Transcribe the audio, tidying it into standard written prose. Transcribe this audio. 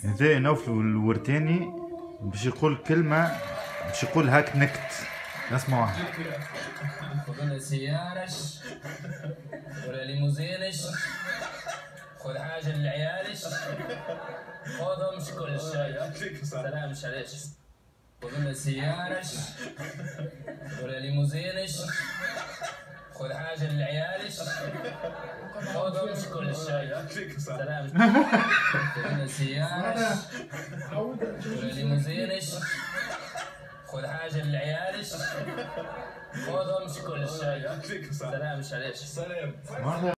هذا نوف الورتاني باش يقول كلمة، باش يقول هاك نكت. اسمع واحد. خذ سيارش ولا ليموزينش، خذ حاجة لعيالش، خذهم مش كل شيء. سلام مش عليش. خذ سيارش ولا ليموزينش، خذ حاجة لعيالش، خذهم مش كل شيء. سلام. خذ سيارش ولا ليموزينش، خذ حاجة لعيالش، خذهم مش كل شيء. سلام مش عليش. سلام.